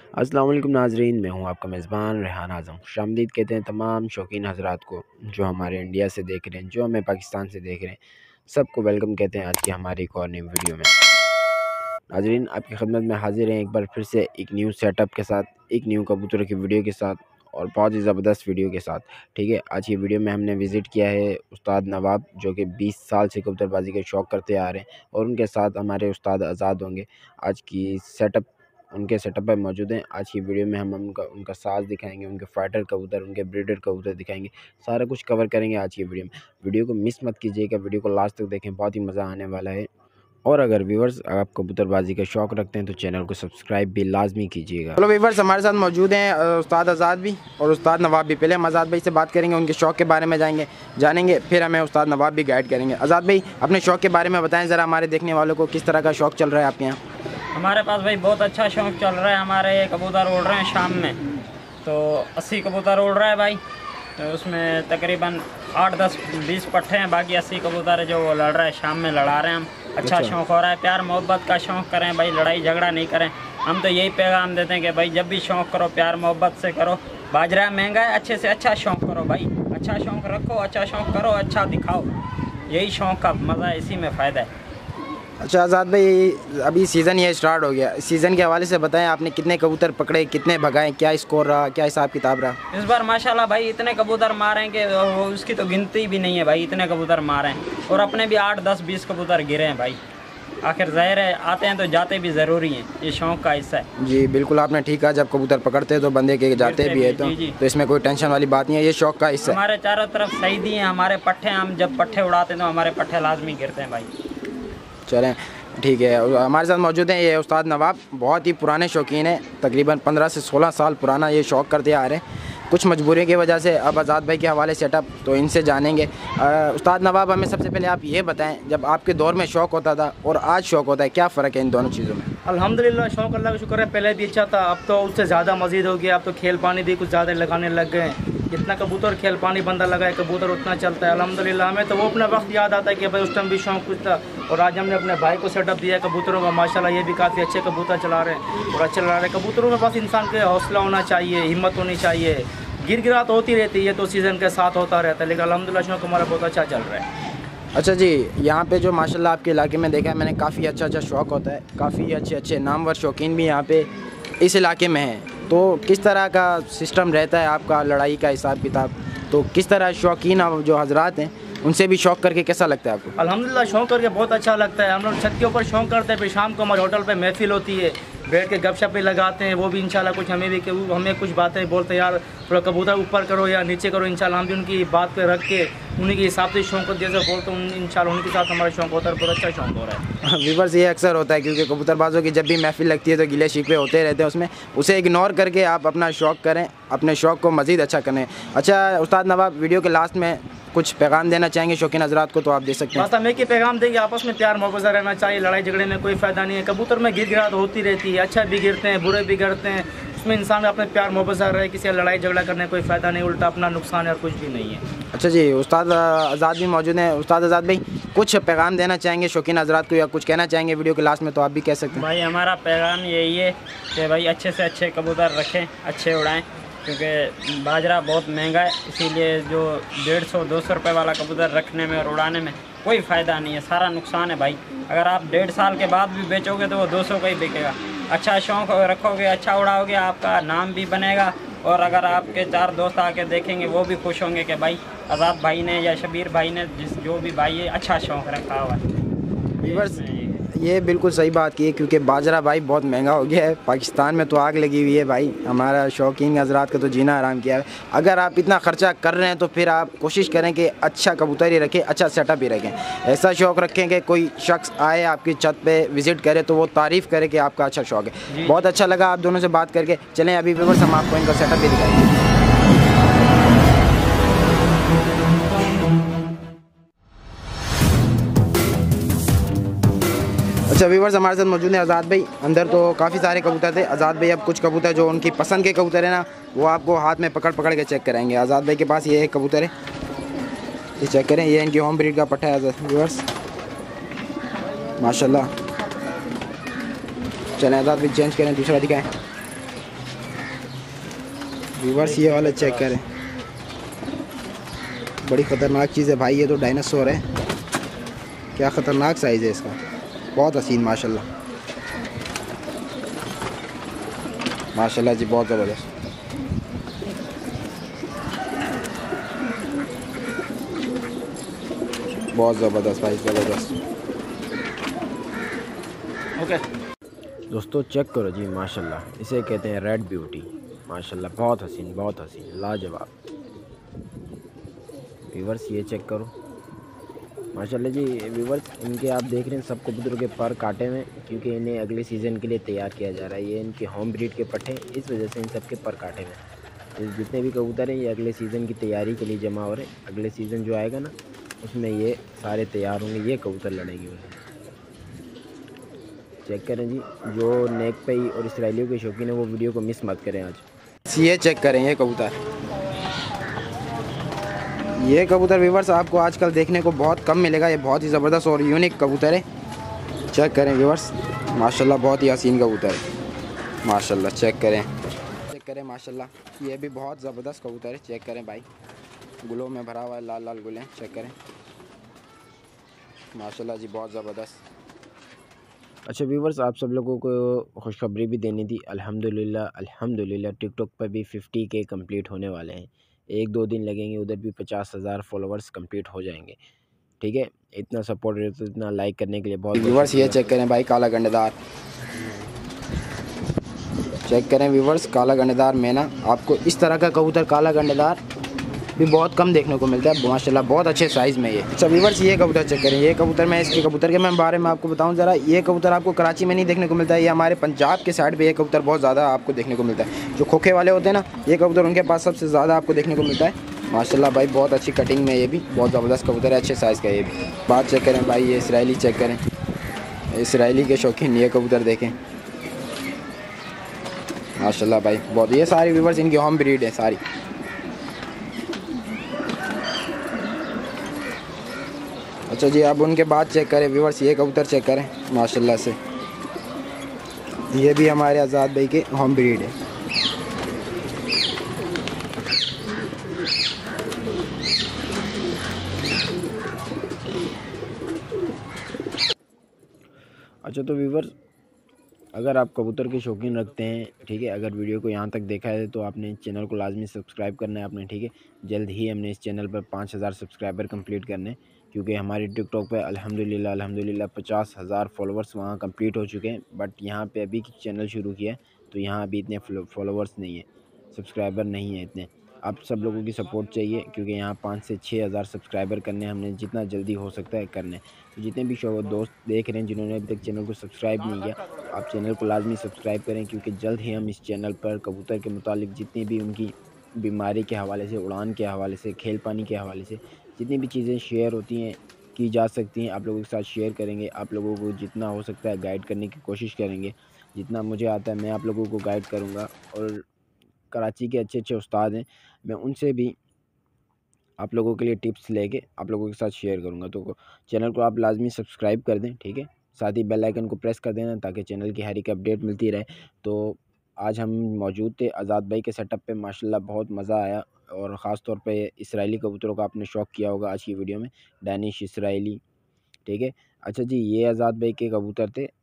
अस्सलाम वालेकुम नाजरीन, मैं हूं आपका मेज़बान रेहान आज़म। खुशामदीद कहते हैं तमाम शौकीन हज़रात को जो हमारे इंडिया से देख रहे हैं, जो हमें पाकिस्तान से देख रहे हैं, सबको वेलकम कहते हैं आज की हमारी एक और नई वीडियो में। नाजरीन, आपकी खिदमत में हाजिर हैं एक बार फिर से एक न्यू सेटअप के साथ, एक न्यू कबूतर की वीडियो के साथ और बहुत ही ज़बरदस्त वीडियो के साथ। ठीक है, आज की वीडियो में हमने विज़िट किया है उस्ताद नवाब, जो कि 20 साल से कबूतरबाजी का शौक़ करते आ रहे हैं, और उनके साथ हमारे उस्ताद आज़ाद होंगे। आज की सेटअप उनके सेटअप पर मौजूद हैं। आज की वीडियो में हम उनका साज दिखाएंगे, उनके फाइटर कबूतर, उनके ब्रीडर कबूतर दिखाएंगे, सारा कुछ कवर करेंगे आज की वीडियो में। वीडियो को मिस मत कीजिएगा, वीडियो को लास्ट तक देखें, बहुत ही मज़ा आने वाला है। और अगर व्यूवर्स आप कबूतरबाजी का शौक़ रखते हैं तो चैनल को सब्सक्राइब भी लाजमी कीजिएगा। चलो व्यूवर्स, हमारे साथ मौजूद हैं उस्ताद आज़ाद भी और उस्ताद नवाब भी। पहले हम आज़ाद भाई से बात करेंगे, उनके शौक़ के बारे में जानेंगे, फिर हमें उस्ताद नवाब भी गाइड करेंगे। आज़ाद भाई, अपने शौक़ के बारे में बताएं ज़रा, हमारे देखने वालों को किस तरह का शौक़ चल रहा है आपके यहाँ? हमारे पास भाई बहुत अच्छा शौक़ चल रहा है। हमारे कबूतर उड़ रहे हैं शाम में, तो 80 कबूतर उड़ रहा है भाई। तो उसमें तकरीबन 8, 10, 20 पट्टे हैं, बाकी 80 कबूतर है जो वो लड़ रहा है, शाम में लड़ा रहे हैं हम। अच्छा शौक़ हो रहा है, प्यार मोहब्बत का शौक़ करें भाई, लड़ाई झगड़ा नहीं करें। हम तो यही पैगाम देते हैं कि भाई जब भी शौक़ करो प्यार मोहब्बत से करो। बाजरा महंगा है, अच्छे से अच्छा शौक़ करो भाई, अच्छा शौक़ रखो, अच्छा शौक़ करो, अच्छा दिखाओ। यही शौक़ का मज़ा है, इसी में फ़ायदा है। अच्छा आज़ाद भाई, अभी सीज़न ये स्टार्ट हो गया, सीज़न के हवाले से बताएं, आपने कितने कबूतर पकड़े, कितने भगाए, क्या स्कोर रहा, क्या हिसाब किताब रहा? इस बार माशाल्लाह भाई इतने कबूतर मारे कि उसकी तो गिनती भी नहीं है भाई, इतने कबूतर मारे हैं। और अपने भी 8, 10, 20 कबूतर गिरे हैं भाई। आखिर ज़ाहिर है आते हैं तो जाते भी ज़रूरी हैं, ये शौक़ का हिस्सा है। जी बिल्कुल, आपने ठीक कहा, जब कबूतर पकड़ते हैं तो बंदे के जाते भी है, तो इसमें कोई टेंशन वाली बात नहीं है, ये शौक़ का हिस्सा है। हमारे चारों तरफ सईदी हैं, हमारे पट्टे, हम जब पट्टे उड़ाते हैं तो हमारे पट्टे लाजमी गिरते हैं भाई। चलें ठीक है, हमारे साथ मौजूद हैं ये उस्ताद नवाब, बहुत ही पुराने शौकीन हैं, तकरीबन 15 से 16 साल पुराना ये शौक़ करते आ रहे हैं। कुछ मजबूरी की वजह से अब आज़ाद भाई के हवाले सेटअप, तो इनसे जानेंगे। उस्ताद नवाब, हमें सबसे पहले आप ये बताएं, जब आपके दौर में शौक़ होता था और आज शौक़ होता है, क्या फ़र्क है इन दोनों चीज़ों में? अल्हम्दुलिल्लाह, शौक़ अल्लाह का शुक्र है, पहले भी अच्छा था, अब तो उससे ज़्यादा मज़ीद हो गया। अब तो खेल पानी भी कुछ ज़्यादा लगाने लग गए हैं। जितना कबूतर खेल पानी बंदा लगाए कबूतर उतना चलता है। अल्हम्दुलिल्लाह, हमें तो वो अपना वक्त याद आता है कि भाई उस टाइम भी शौक़ कुछ था, और आज हमने अपने भाई को सेटअप दिया कबूतरों का। माशाल्लाह ये भी काफ़ी अच्छे कबूतर चला रहे हैं और अच्छे लड़ा रहे हैं। कबूतरों के पास इंसान के हौसला होना चाहिए, हिम्मत होनी चाहिए। गिर तो होती रहती है, तो सीज़न के साथ होता रहता है, लेकिन अल्हम्दुलिल्लाह शौक़ हमारा बहुत अच्छा चल रहा है। अच्छा जी, यहाँ पे जो माशाल्लाह आपके इलाके में देखा है मैंने, काफ़ी अच्छा शौक़ होता है, काफ़ी अच्छे नामवर शौकीन भी यहाँ पे इस इलाके में हैं। तो किस तरह का सिस्टम रहता है आपका, लड़ाई का हिसाब किताब? तो किस तरह शौकीन जो हजरात हैं उनसे भी शौक़ करके कैसा लगता है आपको? अल्हम्दुलिल्लाह, शौक़ करके बहुत अच्छा लगता है। हम लोग छत के ऊपर शौक़ करते हैं, फिर शाम को हमारे होटल पे महफिल होती है, बैठ के गपशप भी लगाते हैं। वो भी इंशाल्लाह कुछ हमें कुछ बातें बोलते हैं, यार थोड़ा कबूतर ऊपर करो या नीचे करो। इंशाल्लाह हम भी उनकी बात पे रख के उन्हीं के हिसाब से शौक़ जैसे बोलते हैं, इंशाल्लाह उनके साथ हमारा शौक़ होता है, बहुत अच्छा शौक़ हो रहा है। व्यूअर्स, ये अक्सर होता है क्योंकि कबूतरबाजों की जब भी महफिल लगती है तो गिले शिकवे होते रहते हैं उसमें, उसे इग्नोर करके आप अपना शौक़ करें, अपने शौक़ को मज़ीद अच्छा करें। अच्छा उस्ताद नवाब, वीडियो के लास्ट में कुछ पैगाम देना चाहेंगे शौकीन हजरात को, तो आप दे सकते हैं। बस हम एक ही पैगाम देंगे, आपस में प्यार मोहब्बत से रहना चाहिए, लड़ाई झगड़े में कोई फ़ायदा नहीं है। कबूतर में गिर होती रहती है, अच्छा भी गिरते हैं, बुरे भी गिरते हैं, उसमें इंसान अपने प्यार मोहब्बत से रहे, किसी लड़ाई झगड़ा करने कोई फ़ायदा नहीं, उल्टा अपना नुकसान है और कुछ भी नहीं है। अच्छा जी, उस्ताद आज़ाद भी मौजूद हैं। उस्ताद आज़ाद भाई, कुछ पैगाम देना चाहेंगे शौकीन हजरात को या कुछ कहना चाहेंगे वीडियो के लास्ट में, तो आप भी कह सकते हैं। भाई हमारा पैगाम यही है कि भाई अच्छे से अच्छे कबूतर रखें, अच्छे उड़ाएँ, क्योंकि बाजरा बहुत महंगा है, इसीलिए जो 150-200 रुपये वाला कबूतर रखने में और उड़ाने में कोई फ़ायदा नहीं है, सारा नुकसान है भाई। अगर आप 1.5 साल के बाद भी बेचोगे तो वो 200 का ही बिकेगा। अच्छा शौक़ रखोगे, अच्छा उड़ाओगे, आपका नाम भी बनेगा, और अगर आपके 4 दोस्त आके देखेंगे वो भी खुश होंगे कि भाई आज़ाद भाई ने या शबीर भाई ने जो भी भाई है अच्छा शौक़ रखा हुआ है। ये बिल्कुल सही बात की है, क्योंकि बाजरा भाई बहुत महंगा हो गया है, पाकिस्तान में तो आग लगी हुई है भाई, हमारा शौकीन हजरात का तो जीना आराम किया है। अगर आप इतना ख़र्चा कर रहे हैं तो फिर आप कोशिश करें कि अच्छा कबूतर ही रखें, अच्छा सेटअप ही रखें। ऐसा शौक़ रखें कि कोई शख्स आए आपकी छत पे विज़िट करे तो वो तारीफ़ करे कि आपका अच्छा शौक़ है। बहुत अच्छा लगा आप दोनों से बात करके। चलें अभी व्यूअर्स, हम आपको इनका सेटअप भी दिखाएंगे। अच्छा व्यूअर्स, हमारे साथ मौजूद है आज़ाद भाई। अंदर तो काफ़ी सारे कबूतर थे। आज़ाद भाई अब कुछ कबूतर जो उनकी पसंद के कबूतर है ना, वो आपको हाथ में पकड़ के चेक कराएंगे। आज़ाद भाई के पास ये एक कबूतर है, ये चेक करें, ये इनकी होम ब्रीड का पट्टा है व्यूअर्स, माशाल्लाह। चलें आज़ाद भाई चेंज करें, दूसरा दिखाएँ। व्यूअर्स ये वाला चेक करें, बड़ी ख़तरनाक चीज़ है भाई, ये तो डायनासोर है। क्या ख़तरनाक साइज़ है इसका, बहुत हसीन माशाल्लाह माशाल्लाह जी, बहुत ज़बरदस्त। बहुत ज़बरदस्त भाई, ज़बरदस्त। ओके दोस्तों चेक करो जी माशाल्लाह, इसे कहते हैं रेड ब्यूटी। माशाल्लाह बहुत हसीन, बहुत हसीन, लाजवाब। व्यूअर्स ये चेक करो माशाल्लाह जी। व्यूअर्स इनके आप देख रहे हैं सब कबूतरों के पर काटे हुए, क्योंकि इन्हें अगले सीज़न के लिए तैयार किया जा रहा है। ये इनके होम ब्रीड के पट्टे, इस वजह से इन सब के पर काटे हुए हैं। जितने भी कबूतर हैं ये अगले सीज़न की तैयारी के लिए जमा हो रहे हैं। अगले सीज़न जो आएगा ना, उसमें ये सारे तैयार होंगे, ये कबूतर लड़ेंगे उनसे। चेक करें जी, जो नेक पे और इसराइलियों के शौकीन है वो वीडियो को मिस मत करें आज। ये चेक करें, ये कबूतर, ये कबूतर व्यूअर्स आपको आजकल देखने को बहुत कम मिलेगा। ये बहुत ही ज़बरदस्त और यूनिक कबूतर है। चेक करें व्यूअर्स, माशाल्लाह बहुत ही हसीन कबूतर है माशाल्लाह। चेक करें माशाल्लाह, ये भी बहुत ज़बरदस्त कबूतर है। चेक करें भाई, गुलों में भरा हुआ है, लाल लाल गुलें। चेक करें माशाल्लाह जी, बहुत ज़बरदस्त। अच्छा व्यूवर्स, आप सब लोगों को खुशखबरी भी देनी थी। अल्हम्दुलिल्लाह टिकटॉक पर भी 50K कंप्लीट होने वाले हैं। 1-2 दिन लगेंगे, उधर भी 50,000 फॉलोवर्स कंप्लीट हो जाएंगे। ठीक है, इतना सपोर्ट है तो इतना लाइक करने के लिए बहुत व्यूअर्स ये चेक करें भाई, काला गंडेदार। चेक करें व्यूअर्स, काला गंडेदार मैना। आपको इस तरह का कबूतर काला गंडेदार भी बहुत कम देखने को मिलता है माशाल्लाह, बहुत अच्छे साइज़ में ये। अच्छा व्यूअर्स ये कबूतर चेक करें, ये कबूतर, मैं इसके कबूतर के बारे में आपको बताऊं ज़रा। ये कबूतर आपको कराची में नहीं देखने को मिलता है, ये हमारे पंजाब के साइड पे ये कबूतर बहुत ज़्यादा आपको देखने को मिलता है। जो खोखे वाले होते हैं ना, ये कबूतर उनके पास सबसे ज़्यादा आपको देखने को मिलता है माशाल्लाह भाई। बहुत अच्छी कटिंग में, ये भी बहुत ज़बरदस्त कबूतर है, अच्छे साइज़ का ये भी। बात चेक करें भाई, ये इसराइली चेक करें, इसराइली के शौकीन ये कबूतर देखें माशाल्लाह भाई बहुत। ये सारी व्यूअर्स इनकी होम ब्रीड है सारी। अच्छा जी, अब उनके बाद चेक करें व्यूअर्स, ये कबूतर चेक करें माशाल्लाह से, ये भी हमारे आज़ाद भाई के होम ब्रीड है। अच्छा तो व्यूवर्स, अगर आप कबूतर के शौकीन रखते हैं, ठीक है, अगर वीडियो को यहाँ तक देखा है तो आपने चैनल को लाजमी सब्सक्राइब करना है आपने। ठीक है, जल्द ही हमने इस चैनल पर 5000 सब्सक्राइबर कंप्लीट करने हैं, क्योंकि हमारे टिकटॉक पे अल्हम्दुलिल्लाह 50,000 फॉलोवर्स वहाँ कंप्लीट हो चुके हैं। बट यहाँ पे अभी चैनल शुरू किया है तो यहाँ अभी इतने फॉलोवर्स नहीं है, सब्सक्राइबर नहीं है इतने। आप सब लोगों की सपोर्ट चाहिए, क्योंकि यहाँ 5 से 6 हज़ार सब्सक्राइबर करने हमने, जितना जल्दी हो सकता है करने। तो जितने भी दोस्त देख रहे हैं जिन्होंने अभी तक चैनल को सब्सक्राइब नहीं किया, आप चैनल को लाजमी सब्सक्राइब करें, क्योंकि जल्द ही हम इस चैनल पर कबूतर के मुतालिक जितनी भी उनकी बीमारी के हवाले से, उड़ान के हवाले से, खेल पानी के हवाले से जितनी भी चीज़ें शेयर होती हैं, की जा सकती हैं, आप लोगों के साथ शेयर करेंगे। आप लोगों को जितना हो सकता है गाइड करने की कोशिश करेंगे। जितना मुझे आता है मैं आप लोगों को गाइड करूँगा। और कराची के अच्छे अच्छे उस्ताद हैं, मैं उनसे भी आप लोगों के लिए टिप्स लेके आप लोगों के साथ शेयर करूँगा। तो चैनल को आप लाजमी सब्सक्राइब कर दें, ठीक है, साथ ही बेल आइकन को प्रेस कर देना ताकि चैनल की हर एक अपडेट मिलती रहे। तो आज हम मौजूद थे आज़ाद भाई के सेटअप पे, माशाल्लाह बहुत मज़ा आया। और ख़ास तौर पे इसराइली कबूतरों का आपने शौक़ किया होगा आज की वीडियो में, डैनिश इसराइली। ठीक है, अच्छा जी, ये आज़ाद भाई के कबूतर थे